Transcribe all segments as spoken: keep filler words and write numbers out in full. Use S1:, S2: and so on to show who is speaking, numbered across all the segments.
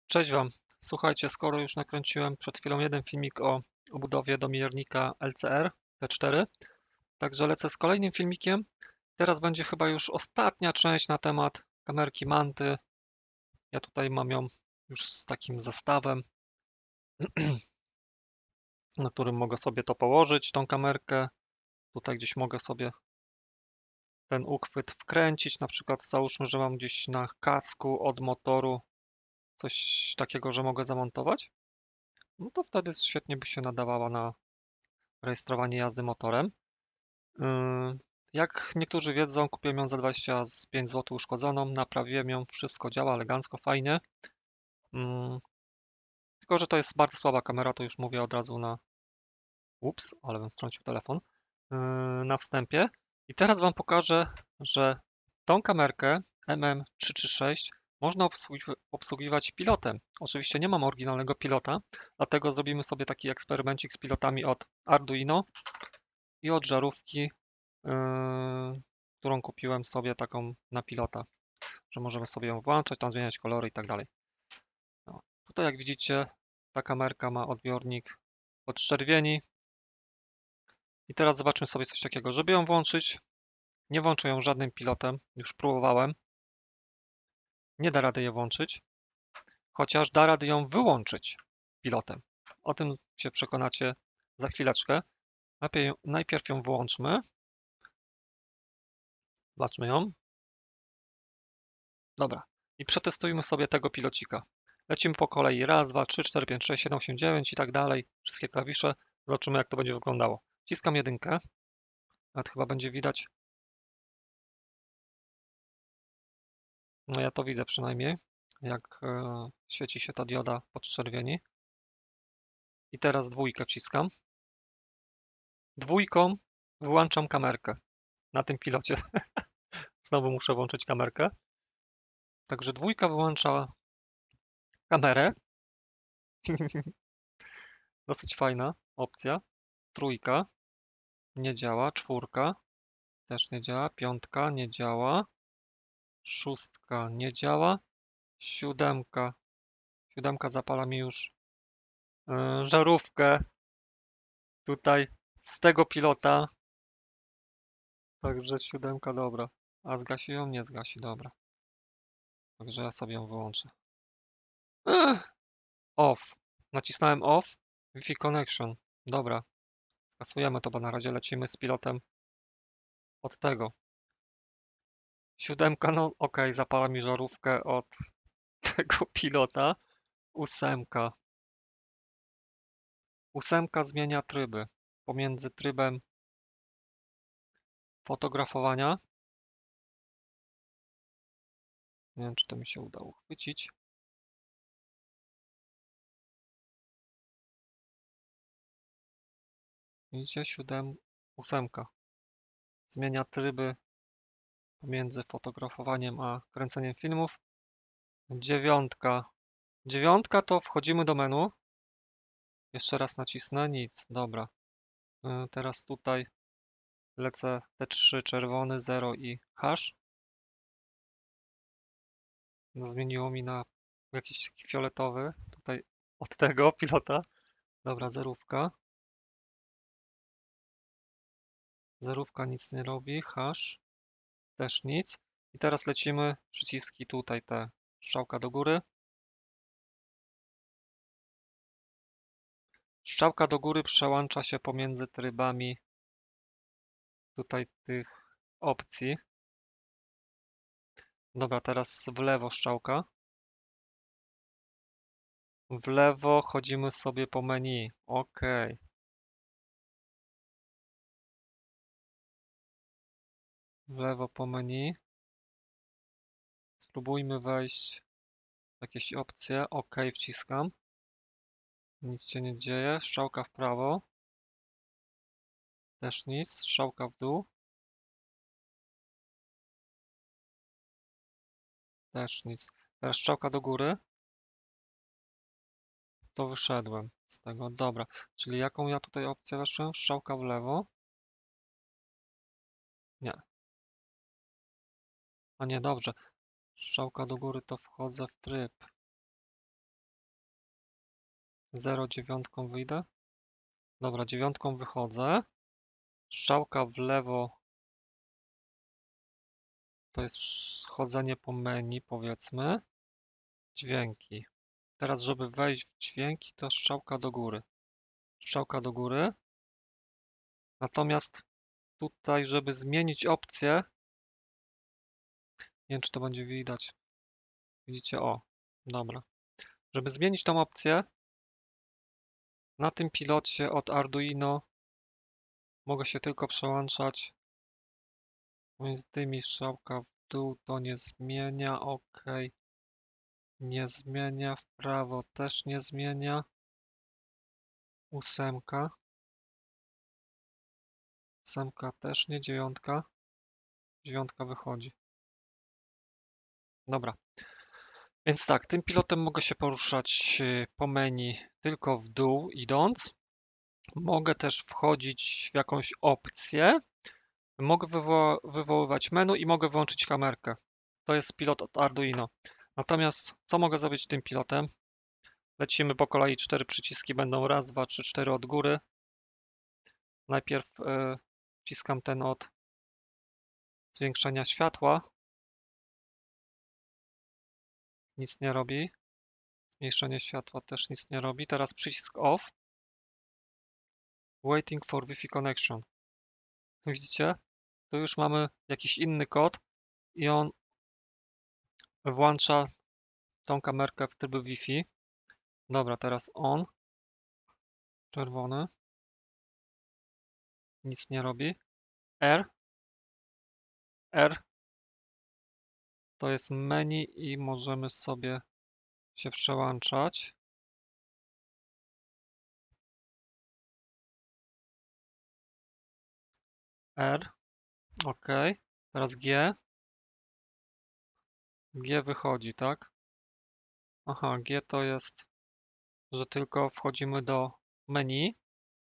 S1: Cześć Wam. Słuchajcie, skoro już nakręciłem przed chwilą jeden filmik o obudowie do miernika L C R T cztery, także lecę z kolejnym filmikiem. Teraz będzie chyba już ostatnia część na temat kamerki Manty. Ja tutaj mam ją już z takim zestawem, na którym mogę sobie to położyć, tą kamerkę. Tutaj gdzieś mogę sobie ten uchwyt wkręcić, na przykład załóżmy, że mam gdzieś na kasku od motoru coś takiego, że mogę zamontować. No to wtedy świetnie by się nadawała na rejestrowanie jazdy motorem. Yy, Jak niektórzy wiedzą, kupiłem ją za dwadzieścia pięć złotych uszkodzoną, naprawiłem ją, wszystko działa elegancko, fajnie. Yy, Tylko, że to jest bardzo słaba kamera, to już mówię od razu na... Ups, ale bym strącił telefon. Yy, Na wstępie. I teraz Wam pokażę, że tą kamerkę M M trzysta trzydzieści sześć można obsługi- obsługiwać pilotem. Oczywiście nie mam oryginalnego pilota, dlatego zrobimy sobie taki eksperymencik z pilotami od Arduino i od żarówki, yy, którą kupiłem sobie taką na pilota, że możemy sobie ją włączać, tam zmieniać kolory i tak dalej. No. Tutaj jak widzicie, ta kamerka ma odbiornik podczerwieni. I teraz zobaczmy sobie coś takiego. Żeby ją włączyć, nie włączę ją żadnym pilotem, już próbowałem. Nie da rady je włączyć, chociaż da rady ją wyłączyć pilotem. O tym się przekonacie za chwileczkę. Najpierw, najpierw ją włączmy. Zobaczmy ją. Dobra. I przetestujmy sobie tego pilocika. Lecimy po kolei. Raz, dwa, trzy, cztery, pięć, sześć, siedem, osiem, dziewięć i tak dalej. Wszystkie klawisze. Zobaczymy, jak to będzie wyglądało. Wciskam jedynkę. Nawet chyba będzie widać. No ja to widzę przynajmniej, jak e, świeci się ta dioda podczerwieni. I teraz dwójkę wciskam. Dwójką wyłączam kamerkę na tym pilocie. Znowu muszę włączyć kamerkę. Także dwójka wyłącza kamerę. Dosyć fajna opcja. Trójka nie działa. Czwórka też nie działa. Piątka nie działa. Szóstka nie działa. Siódemka. Siódemka zapala mi już yy, żarówkę tutaj z tego pilota. Także siódemka dobra. A zgasi ją? Nie zgasi, dobra. Także ja sobie ją wyłączę. Ech, off. Nacisnąłem off. Wi-Fi connection. Dobra. Skasujemy to, bo na razie lecimy z pilotem od tego. Siódemka, no ok, zapala mi żarówkę od tego pilota. Ósemka. Ósemka zmienia tryby. Pomiędzy trybem fotografowania. Nie wiem, czy to mi się udało uchwycić. Widzicie? Siódem, ósemka. Zmienia tryby pomiędzy fotografowaniem a kręceniem filmów. Dziewiątka. Dziewiątka to wchodzimy do menu. Jeszcze raz nacisnę, nic, dobra. Y, Teraz tutaj lecę te trzy, czerwony, zero i hash. No, zmieniło mi na jakiś taki fioletowy, tutaj od tego pilota. Dobra, zerówka. Zerówka nic nie robi, hash też nic. I teraz lecimy przyciski tutaj, te strzałka do góry. Strzałka do góry przełącza się pomiędzy trybami tutaj tych opcji. Dobra, teraz w lewo strzałka. W lewo chodzimy sobie po menu. OK. W lewo po menu. Spróbujmy wejść w jakieś opcje. OK, wciskam. Nic się nie dzieje. Strzałka w prawo. Też nic. Strzałka w dół. Też nic. Teraz strzałka do góry. To wyszedłem z tego. Dobra. Czyli jaką ja tutaj opcję weszłem? Strzałka w lewo. Nie. A nie, dobrze. Strzałka do góry to wchodzę w tryb. zero dziewiątką wyjdę. Dobra, dziewiątką wychodzę. Strzałka w lewo to jest schodzenie po menu, powiedzmy. Dźwięki. Teraz, żeby wejść w dźwięki, to strzałka do góry. Strzałka do góry. Natomiast tutaj, żeby zmienić opcję, nie wiem, czy to będzie widać. Widzicie? O, dobra. Żeby zmienić tą opcję, na tym pilocie od Arduino mogę się tylko przełączać pomiędzy tymi. Strzałka w dół to nie zmienia, OK. Nie zmienia, w prawo też nie zmienia. Ósemka. Ósemka też nie, dziewiątka. Dziewiątka wychodzi. Dobra. Więc tak, tym pilotem mogę się poruszać po menu tylko w dół idąc. Mogę też wchodzić w jakąś opcję. Mogę wywo wywoływać menu i mogę włączyć kamerkę. To jest pilot od Arduino. Natomiast co mogę zrobić tym pilotem? Lecimy po kolei, cztery przyciski będą raz, dwa, trzy, cztery od góry. Najpierw y, wciskam ten od zwiększenia światła. Nic nie robi. Zmniejszenie światła też nic nie robi. Teraz przycisk off. Waiting for Wi-Fi connection. Widzicie? Tu już mamy jakiś inny kod i on włącza tą kamerkę w trybie Wi-Fi. Dobra, teraz on. Czerwony. Nic nie robi. R. R. To jest menu i możemy sobie się przełączać. R. OK. Teraz G. G wychodzi, tak? Aha, G to jest, że tylko wchodzimy do menu.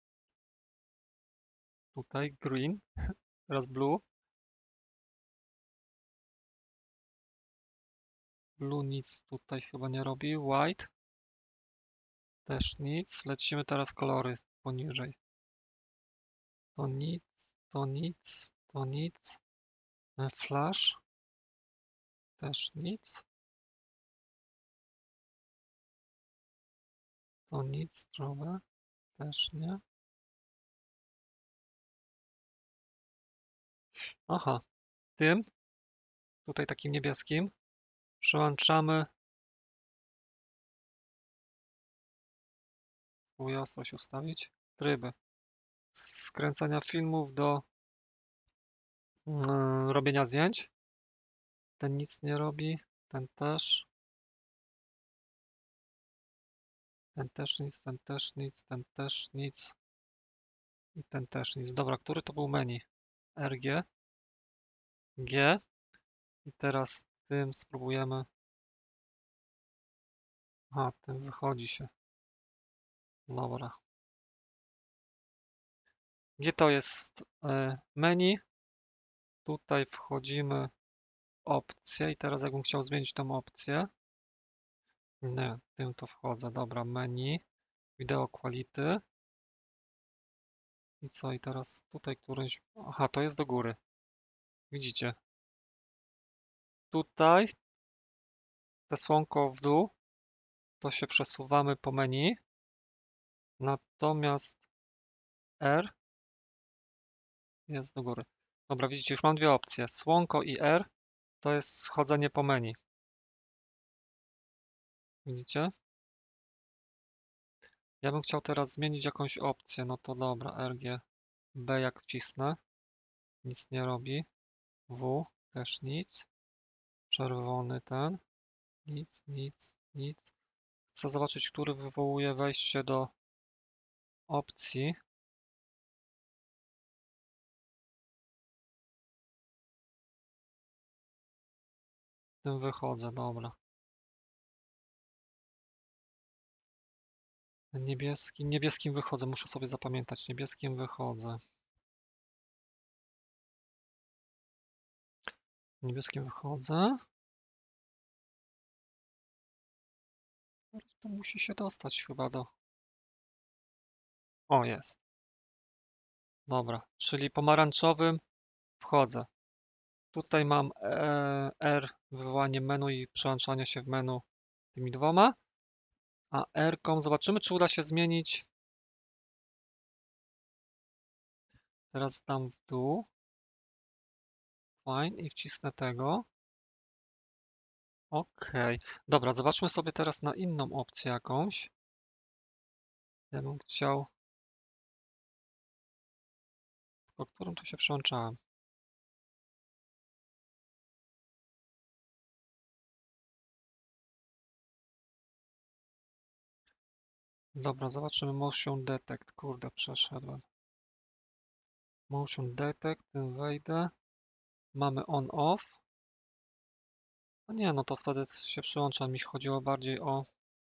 S1: Tutaj green. Teraz blue. Blue nic tutaj chyba nie robi. White. Też nic. Lecimy teraz kolory poniżej. To nic, to nic, to nic. Flash. Też nic. To nic, zdrowe. Też nie. Aha, tym, tutaj takim niebieskim, przełączamy swój ostrość ustawić, tryby skręcania filmów do yy, robienia zdjęć. Ten nic nie robi, ten też. Ten też nic, ten też nic, ten też nic. I ten też nic. Dobra, który to był menu? R G. G. I teraz tym spróbujemy. A, tym wychodzi się. Dobra. G to jest menu. Tutaj wchodzimy w opcję i teraz jakbym chciał zmienić tą opcję. Nie, tym to wchodzę. Dobra, menu. Video quality. I co? I teraz tutaj któryś... Aha, to jest do góry. Widzicie? Tutaj te słonko w dół. To się przesuwamy po menu. Natomiast R jest do góry. Dobra, widzicie, już mam dwie opcje. Słonko i R to jest schodzenie po menu. Widzicie? Ja bym chciał teraz zmienić jakąś opcję. No to dobra, R G B jak wcisnę. Nic nie robi. W też nic. Czerwony ten. Nic, nic, nic. Chcę zobaczyć, który wywołuje wejście do opcji. Tym wychodzę, dobra. Niebieskim, niebieskim wychodzę, muszę sobie zapamiętać. Niebieskim wychodzę. Niebieskim wychodzę. To musi się dostać chyba do O, jest. Dobra, czyli pomarańczowym wchodzę. Tutaj mam e, R, wywołanie menu i przełączanie się w menu tymi dwoma. A R-ką zobaczymy, czy uda się zmienić. Teraz dam w dół. Fine i wcisnę tego. OK. Dobra, zobaczmy sobie teraz na inną opcję jakąś. Ja bym chciał... O którym tu się przełączałem? Dobra, zobaczymy Motion Detect. Kurde, przeszedłem. Motion Detect, tym wejdę. Mamy on-off. No nie, no to wtedy się przyłącza. Mi chodziło bardziej o...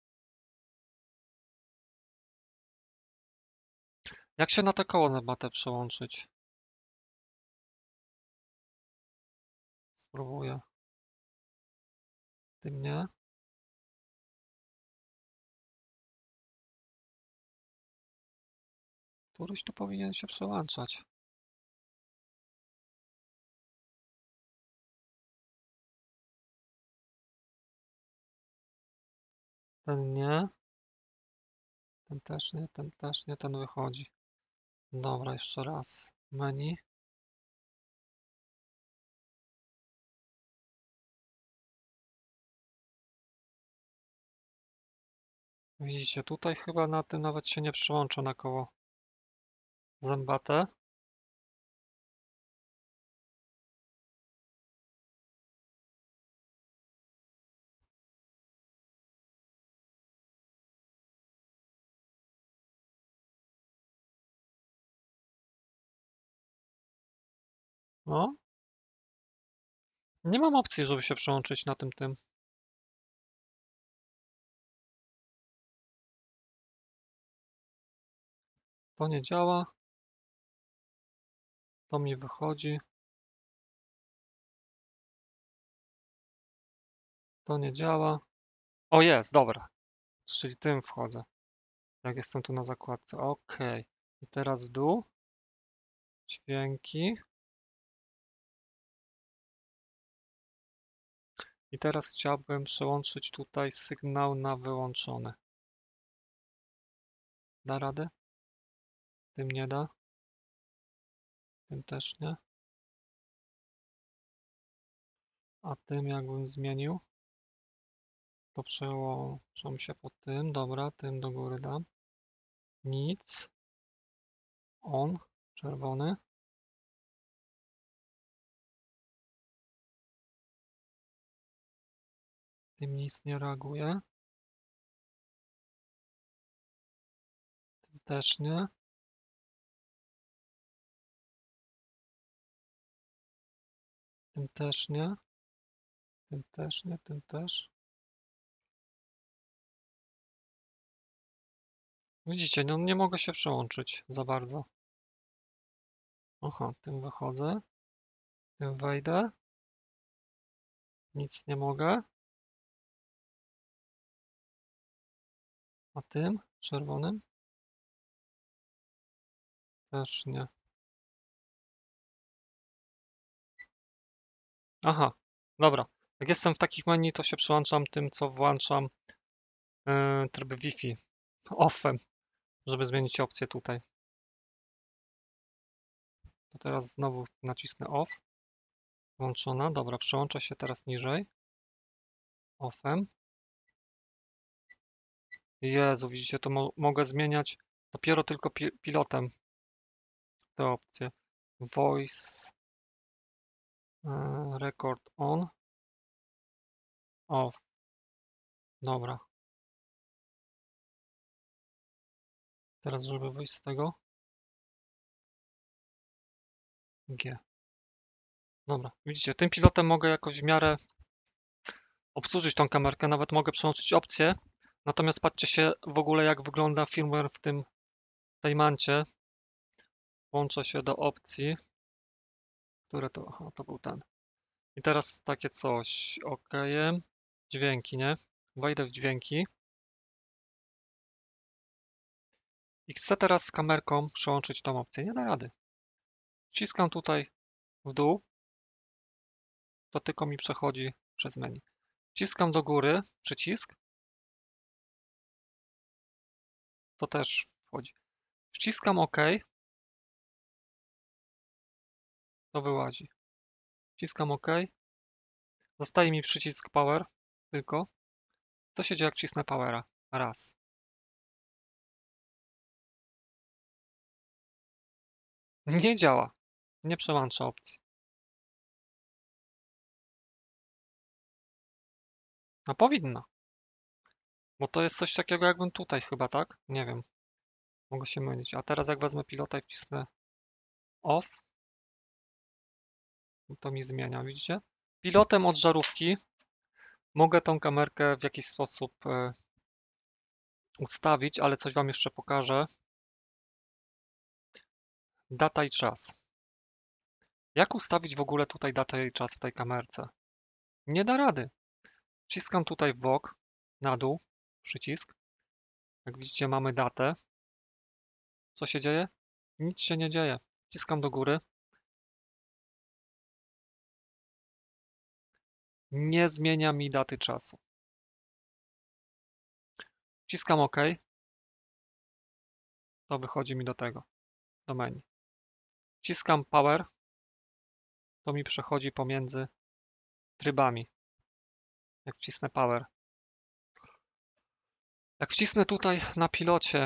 S1: Jak się na te koło zębate przełączyć? Spróbuję. Tym nie. Któryś tu powinien się przełączać. Ten nie. Ten też nie, ten też nie, ten wychodzi. Dobra, jeszcze raz. Menu. Widzicie, tutaj chyba na tym nawet się nie przyłączę na koło zębate. No. Nie mam opcji, żeby się przełączyć na tym tym. To nie działa. To mi wychodzi. To nie działa. O, jest, dobra. Czyli tym wchodzę. Jak jestem tu na zakładce. OK. I teraz w dół. Dźwięki. I teraz chciałbym przełączyć tutaj sygnał na wyłączony. Da radę? Tym nie da. Tym też nie. A tym jakbym zmienił, to przełączam się po tym. Dobra, tym do góry dam. Nic. On. Czerwony. Tym nic nie reaguje. Tym też nie. Tym też nie. Tym też nie. Tym też. Widzicie, no nie mogę się przełączyć za bardzo. Aha, tym wychodzę. Tym wejdę. Nic nie mogę. A tym czerwonym? Też nie. Aha, dobra. Jak jestem w takich menu, to się przyłączam tym, co włączam yy, tryb Wi-Fi. Offem, żeby zmienić opcję tutaj. To teraz znowu nacisnę off. Włączona. Dobra, przełącza się teraz niżej. Offem. Jezu, widzicie, to mo mogę zmieniać dopiero tylko pi pilotem te opcje. Voice, yy, record on, off. Dobra. Teraz, żeby wyjść z tego. G. Dobra, widzicie, tym pilotem mogę jakoś w miarę obsłużyć tą kamerkę, nawet mogę przełączyć opcje. Natomiast patrzcie się w ogóle, jak wygląda firmware w tym tej mancie. Łączę się do opcji, które to, aha, to był ten. I teraz takie coś, OK. Dźwięki, nie? Wejdę w dźwięki. I chcę teraz z kamerką przełączyć tą opcję. Nie da rady. Wciskam tutaj w dół, to tylko mi przechodzi przez menu. Wciskam do góry przycisk, to też wchodzi. Wciskam OK, to wyłazi. Wciskam OK. Zostaje mi przycisk Power tylko. Co się dzieje, jak wcisnę Powera? Raz. Nie działa. Nie przełącza opcji. A powinno. Bo to jest coś takiego, jakbym tutaj chyba, tak? Nie wiem. Mogę się mylić. A teraz jak wezmę pilota i wcisnę Off, to mi zmienia, widzicie? Pilotem od żarówki mogę tą kamerkę w jakiś sposób e, ustawić, ale coś Wam jeszcze pokażę. Data i czas. Jak ustawić w ogóle tutaj datę i czas w tej kamerce? Nie da rady. Wciskam tutaj w bok, na dół, przycisk. Jak widzicie, mamy datę. Co się dzieje? Nic się nie dzieje. Wciskam do góry. Nie zmienia mi daty czasu. Wciskam OK. To wychodzi mi do tego, do menu. Wciskam Power. To mi przechodzi pomiędzy trybami. Jak wcisnę Power. Jak wcisnę tutaj na pilocie,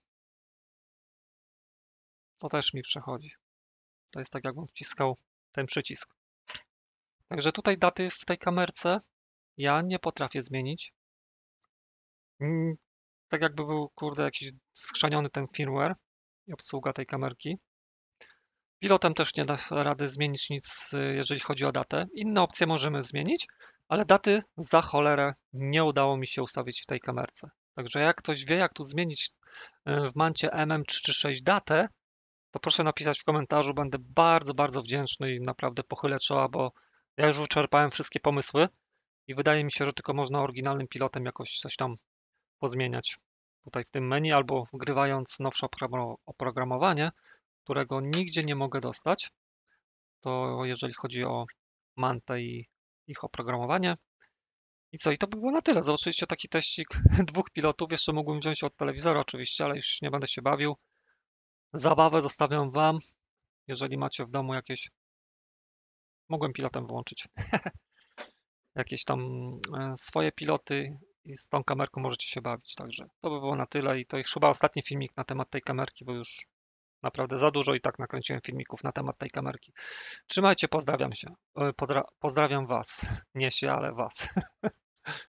S1: to też mi przechodzi. To jest tak, jakbym wciskał ten przycisk. Także tutaj daty w tej kamerce ja nie potrafię zmienić. Mm, Tak jakby był, kurde, jakiś skrzaniony ten firmware i obsługa tej kamerki. Pilotem też nie da rady zmienić nic, jeżeli chodzi o datę. Inne opcje możemy zmienić, ale daty za cholerę nie udało mi się ustawić w tej kamerce. Także jak ktoś wie, jak tu zmienić w mancie M M trzysta trzydzieści sześć datę, to proszę napisać w komentarzu. Będę bardzo, bardzo wdzięczny i naprawdę pochylę czoła, bo ja już wyczerpałem wszystkie pomysły i wydaje mi się, że tylko można oryginalnym pilotem jakoś coś tam pozmieniać tutaj w tym menu albo wgrywając nowsze oprogramowanie, którego nigdzie nie mogę dostać. To jeżeli chodzi o Mantę i ich oprogramowanie. I co? I to by było na tyle. Zobaczyliście taki teścik dwóch pilotów. Jeszcze mógłbym wziąć od telewizora oczywiście, ale już nie będę się bawił. Zabawę zostawiam Wam. Jeżeli macie w domu jakieś... Mogłem pilotem włączyć. Jakieś tam e, swoje piloty i z tą kamerką możecie się bawić. Także to by było na tyle i to już chyba ostatni filmik na temat tej kamerki, bo już naprawdę za dużo i tak nakręciłem filmików na temat tej kamerki. Trzymajcie, pozdrawiam się. E, Podra pozdrawiam Was. Nie się, ale Was.